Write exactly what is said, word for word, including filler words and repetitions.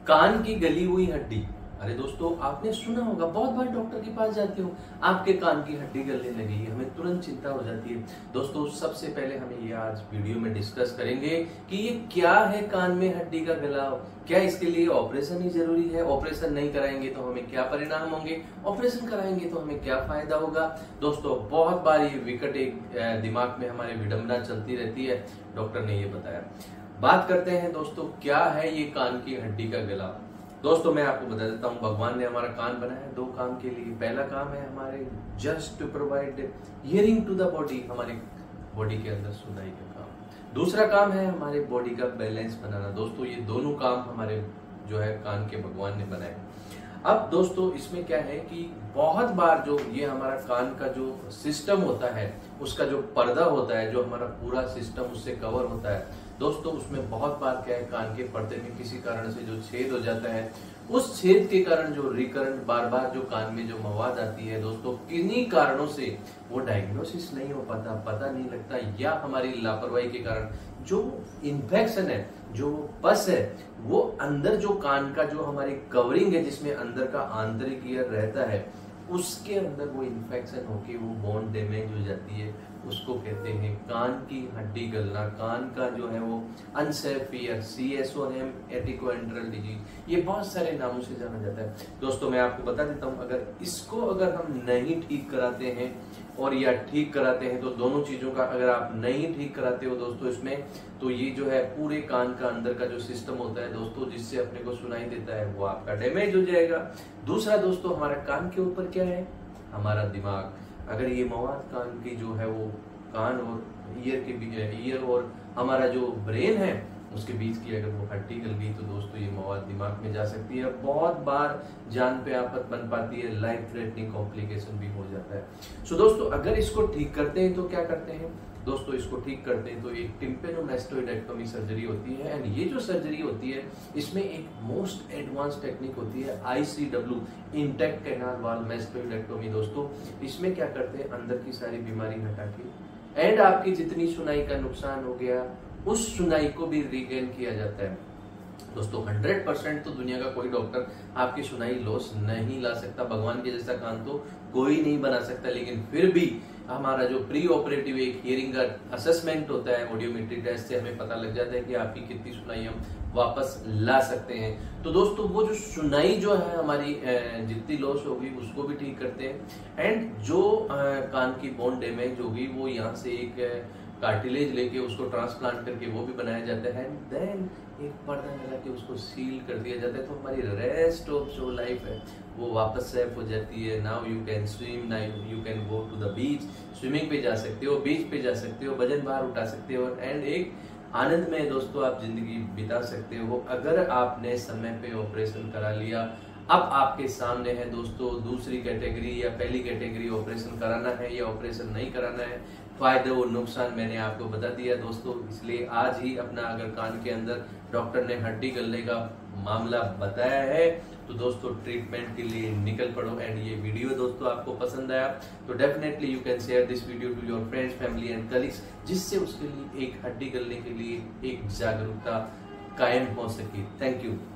कान की गली हुई हड्डी। अरे दोस्तों, आपने सुना होगा, बहुत बार डॉक्टर के पास जाते हो, आपके कान की हड्डी गलने लगी है, हमें तुरंत चिंता हो जाती है। दोस्तों, सबसे पहले हमें ये आज वीडियो में डिस्कस करेंगे कि ये क्या है कान में हड्डी का गलाव। क्या इसके लिए ऑपरेशन ही जरूरी है? ऑपरेशन नहीं कराएंगे तो हमें क्या परिणाम होंगे? ऑपरेशन कराएंगे तो हमें क्या फायदा होगा? दोस्तों, बहुत बार ये विकट एक दिमाग में हमारे विडंबना चलती रहती है। डॉक्टर ने ये बताया। बात करते हैं दोस्तों, क्या है ये कान की हड्डी का गलाव। दोस्तों, मैं आपको बता देता हूँ, भगवान ने हमारा कान बनाया दो काम के लिए। पहला काम है हमारे just to provide hearing to the body, हमारे बॉडी के अंदर सुनाई का काम। दूसरा काम है हमारे बॉडी का बैलेंस बनाना। दोस्तों, ये दोनों काम हमारे जो है कान के भगवान ने बनाए। अब दोस्तों, इसमें क्या है कि बहुत बार जो ये हमारा कान का जो सिस्टम होता है, उसका जो पर्दा होता है, जो हमारा पूरा सिस्टम उससे कवर होता है, दोस्तों उसमें बहुत बार क्या है, कान के पर्दे में किसी कारण से जो छेद हो जाता है, उस छेद के कारण जो रिकरेंट बार बार जो कान में जो मवाद आती है, दोस्तों किन्हीं कारणों से वो डायग्नोसिस नहीं हो पाता, पता नहीं लगता, या हमारी लापरवाही के कारण जो इन्फेक्शन है, जो पस है, वो अंदर जो कान का जो हमारी कवरिंग है, जिसमें अंदर का आंतरिक ईयर रहता है, उसके अंदर वो इन्फेक्शन होके वो बोन डैमेज हो जाती है। उसको कहते हैं कान की हड्डी गलना। कान का जो है वो unsafe ear, C S O M, atticoantral disease, ये बहुत सारे नामों से जाना जाता है। दोस्तों, मैं आपको बता देता हूँ, अगर इसको अगर हम नहीं ठीक कराते हैं और या ठीक कराते हैं, तो दोनों चीजों का अगर आप नहीं ठीक कराते हो दोस्तों इसमें, तो ये जो है पूरे कान का अंदर का जो सिस्टम होता है दोस्तों, जिससे अपने को सुनाई देता है, वो आपका डैमेज हो जाएगा। दूसरा दोस्तों, हमारा कान के ऊपर क्या है? हमारा दिमाग। अगर ये मवाद कान की जो है वो कान और ईयर के बीच, ईयर और हमारा जो ब्रेन है उसके बीच की अगर वो हड्डी गल गई, तो दोस्तों ये मवाद दिमाग में जा सकती है। बहुत बार जान पे आफत बन पाती है, लाइफ थ्रेटनिंग कॉम्प्लिकेशन भी हो जाता है। सो दोस्तों, अगर इसको ठीक करते हैं तो क्या करते हैं दोस्तों? इसको ठीक करते हैं तो एक टिम्पेनोमैस्टोइडेक्टोमी सर्जरी होती है। एंड ये जो सर्जरी होती है, इसमें एक मोस्ट एडवांस टेक्निक होती है I C W, intact canal wall mastoidectomy. दोस्तों, इसमें क्या करते हैं, अंदर की सारी बीमारी हटा के एंड आपकी जितनी सुनाई का नुकसान हो गया, उस सुनाई को भी रिगेन किया जाता है। दोस्तों, हंड्रेड परसेंट तो दुनिया का कोई डॉक्टर आपकी सुनाई लॉस नहीं ला सकता, भगवान के जैसा कान तो कोई नहीं बना सकता। लेकिन फिर भी हमारा जो प्री ऑपरेटिव एक हियरिंग का असेसमेंट होता है, ऑडियोमेट्री टेस्ट से हमें पता लग जाता है कि आपकी कितनी सुनाई हम वापस ला सकते हैं। तो दोस्तों, वो जो सुनाई जो है हमारी जितनी लॉस होगी उसको भी ठीक करते हैं। एंड जो कान की बोन डैमेज होगी, वो यहाँ से एक कार्टिलेज लेके उसको ट्रांसप्लांट करके वो भी बनाया जाता है। देन एक पर्दा लगा के उसको सील कर दिया जाता है, तो हमारी रेस्ट ऑफ जो लाइफ है वो वापस सेफ हो जाती है। Now you can swim, now you can go to the beach, swimming पे जा सकते हो, बीच पे जा सकते हो, वजन बाहर उठा सकते हो, एंड एक आनंद में दोस्तों आप जिंदगी बिता सकते हो, अगर आपने समय पे ऑपरेशन करा लिया। अब आपके सामने है दोस्तों दूसरी कैटेगरी या पहली कैटेगरी, ऑपरेशन कराना है या ऑपरेशन नहीं कराना है। फायदे और नुकसान मैंने आपको बता दिया दोस्तों, इसलिए आज ही अपना अगर कान के अंदर डॉक्टर ने हड्डी गलने का मामला बताया है, तो दोस्तों ट्रीटमेंट के लिए निकल पड़ो। एंड ये वीडियो दोस्तों आपको पसंद आया तो definitely you can share this video to your friends, family and colleagues, जिससे उसके लिए एक हड्डी गलने के लिए एक जागरूकता कायम हो सके। Thank you.